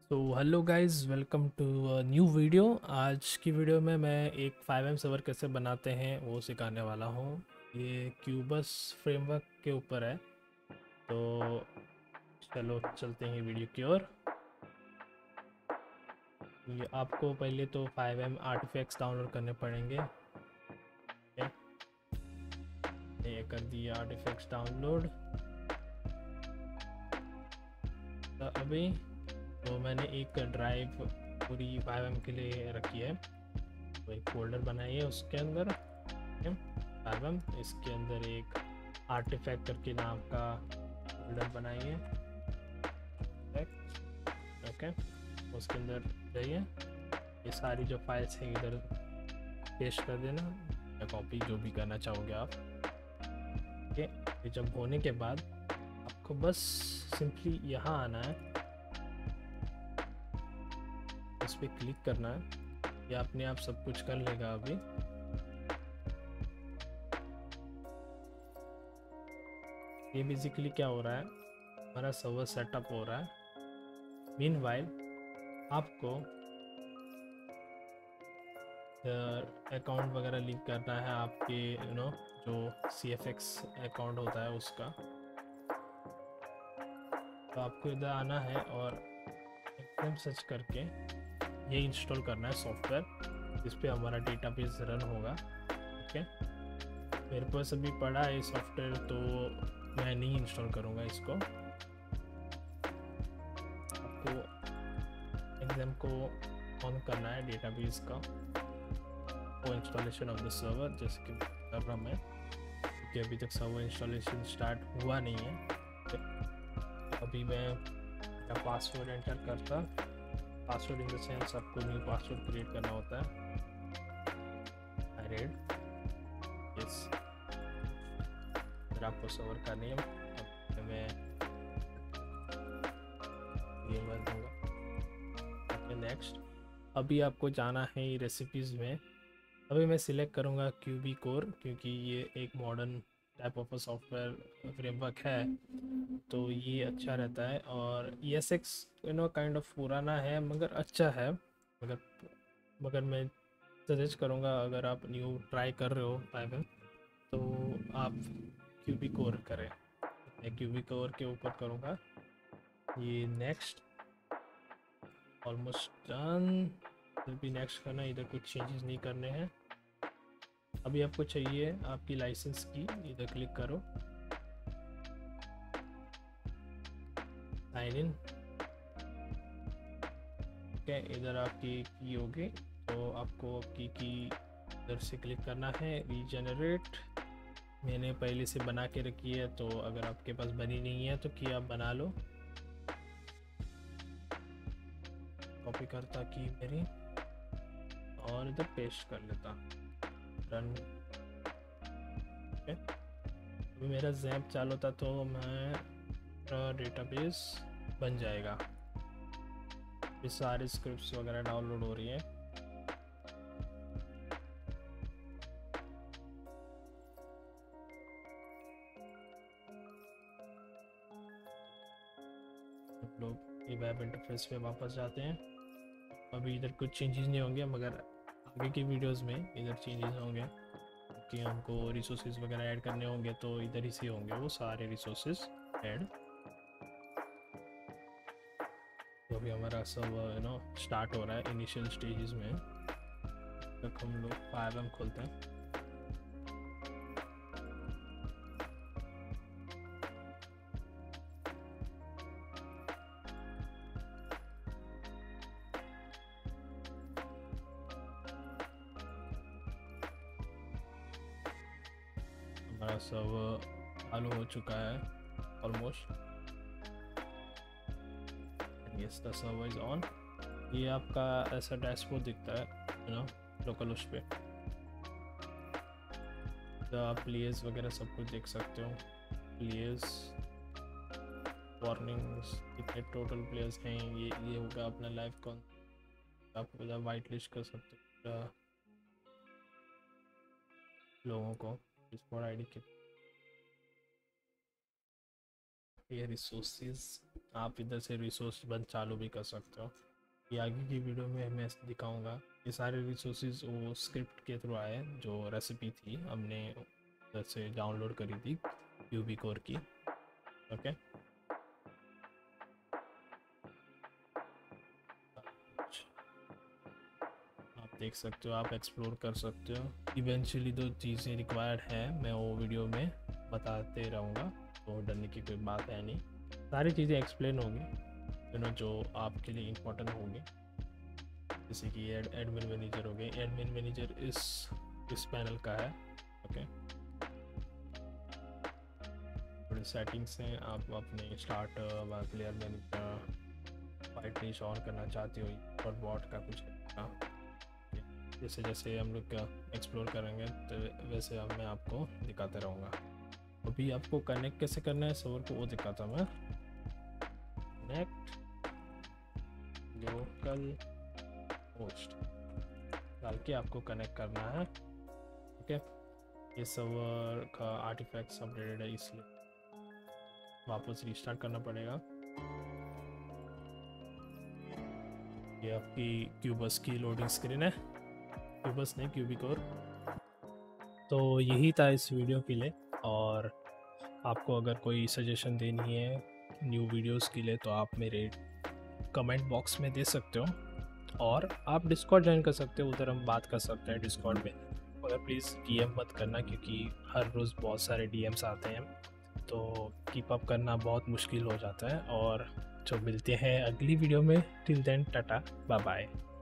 तो hello guys, welcome to new video. आज की वीडियो में मैं एक 5M सर्वर कैसे बनाते हैं वो सिखाने वाला हूँ। ये क्यूबस फ्रेमवर्क के ऊपर है। तो चलो चलते हैं वीडियो की ओर। ये आपको पहले तो 5M आर्टिफैक्ट्स डाउनलोड करने पड़ेंगे। ये कर दिए आर्टिफैक्ट्स डाउनलोड। तो अभी तो मैंने एक ड्राइव पूरी 5M के लिए रखी है। तो एक फोल्डर बनाई है, उसके अंदर एल्बम, इसके अंदर एक आर्टिफैक्ट करके नाम का फोल्डर बनाइए। ओके, उसके अंदर जाइए, ये सारी जो फाइल्स हैं इधर पेस्ट कर देना या कॉपी, जो भी करना चाहोगे आप। ओके, ये जब होने के बाद आपको बस सिंपली यहाँ आना है, इस पर क्लिक करना है। ये अपने आप सब कुछ कर लेगा। अभी ये बेसिकली क्या हो रहा है, हमारा सर्वर सेटअप हो रहा है। मीनवाइल आपको अकाउंट वगैरह लिंक करना है आपके जो CFX अकाउंट होता है उसका। तो आपको इधर आना है और एकदम सर्च करके ये इंस्टॉल करना है सॉफ्टवेयर जिस पे हमारा डेटाबेस रन होगा। ओके, मेरे पास अभी पड़ा है सॉफ्टवेयर, तो मैं नहीं इंस्टॉल करूँगा इसको। आपको एग्जाम को ऑन करना है डेटाबेस का, वो इंस्टॉलेशन ऑफ द सर्वर, जैसे कि कर रहा मैं, क्योंकि अभी तक सर्वर इंस्टॉलेशन स्टार्ट हुआ नहीं है। अभी मैं अपना पासवर्ड एंटर करता। पासवर्ड इन द सेंस आपको न्यू पासवर्ड क्रिएट करना होता है। आई रेड यस, फिर आपको सर्वर का नेम, अब मैं ये भर दूँगा। Okay, next. अभी आपको जाना है रेसिपीज़ में। अभी मैं सिलेक्ट करूँगा क्यूबी कोर, क्योंकि ये एक modern type of software framework है, तो ये अच्छा रहता है। और ESX काइंड ऑफ पुराना है मगर अच्छा है। मगर मगर मैं सजेस्ट करूँगा, अगर आप न्यू ट्राई कर रहे हो पाइथन, तो आप क्यूबी कोर करें। मैं क्यूबी कोर के ऊपर करूँगा। ये नेक्स्ट, ऑलमोस्ट डन। फिर भी नेक्स्ट करना, इधर कुछ चेंजेस नहीं करने हैं। अभी आपको चाहिए आपकी लाइसेंस की, इधर क्लिक करो, साइन इन। ओके, इधर आपकी की होगी, तो आपको की इधर से क्लिक करना है, रीजनरेट। मैंने पहले से बना के रखी है, तो अगर आपके पास बनी नहीं है तो की आप बना लो। कॉपी करता की मेरी और इधर पेस्ट कर लेता, रन। ओके, अभी मेरा जैप चालू था, तो मेरा डेटाबेस बन जाएगा। ये सारी स्क्रिप्ट्स वगैरह डाउनलोड हो रही है। हम लोग ये वेब इंटरफेस पे वापस जाते हैं। अभी इधर कुछ चेंजेस नहीं होंगे, मगर आगे की वीडियोस में इधर चेंजेस होंगे, कि हमको रिसोर्सेज वगैरह ऐड करने होंगे, तो इधर ही से होंगे वो सारे रिसोर्सेज ऐड। तो अभी हमारा सब स्टार्ट हो रहा है इनिशियल स्टेजेस में। तक हम लोग 5M खोलते हैं। हमारा सब चालू हो चुका है almost. Yes, the server is on. ये आपका ऐसा डैशबोर्ड दिखता है लोकल उस पर, तो आप प्लेयर्स वगैरह सब कुछ देख सकते हो। प्लेयर्स, वार्निंग्स, कितने टोटल प्लेयर्स हैं, ये होगा अपना लाइव कौन। आप इधर वाइट लिस्ट कर सकते हो लोगों को, स्क्वाड ID के। ये रिसोर्सेज आप इधर से रिसोर्स बंद चालू भी कर सकते हो। ये आगे की वीडियो में मैं दिखाऊंगा। ये सारे रिसोर्सेज वो स्क्रिप्ट के थ्रू आए, जो रेसिपी थी हमने उधर से डाउनलोड करी थी क्यूबी कोर की। ओके, आप देख सकते हो, आप एक्सप्लोर कर सकते हो। इवेंचुअली जो चीज़ें रिक्वायर्ड है मैं वो वीडियो में बताते रहूँगा, तो डरने की कोई बात है नहीं। सारी चीज़ें एक्सप्लेन होंगी जो आपके लिए इम्पोर्टेंट होंगी, जैसे कि एडमिन मैनेजर हो गए। एडमिन मैनेजर इस पैनल का है। ओके, थोड़ी सेटिंग्स हैं। आप अपने starter player manager fight list on करना चाहते हो और बॉट का कुछ जैसे जैसे हम लोग एक्सप्लोर करेंगे तो वैसे अब मैं आपको दिखाते रहूँगा। अभी आपको कनेक्ट कैसे करना है सर्वर को वो दिखाता मैं। कनेक्ट लोकल होस्ट डाल के आपको कनेक्ट करना है। ओके, ये सर्वर का आर्टिफैक्ट्स अपडेटेड है इसलिए वापस रिस्टार्ट करना पड़ेगा। ये आपकी क्यूबस की लोडिंग स्क्रीन है, क्यूबस नहीं क्यूबी कोर। तो यही था इस वीडियो के लिए, और आपको अगर कोई सजेशन देनी है न्यू वीडियोस के लिए तो आप मेरे कमेंट बॉक्स में दे सकते हो, और आप डिस्कॉर्ड ज्वाइन कर सकते हो, उधर हम बात कर सकते हैं डिस्कॉर्ड में। मगर प्लीज़ डीएम मत करना, क्योंकि हर रोज़ बहुत सारे डीएम्स आते हैं, तो कीप अप करना बहुत मुश्किल हो जाता है। और जो मिलते हैं अगली वीडियो में, till then tata bye bye.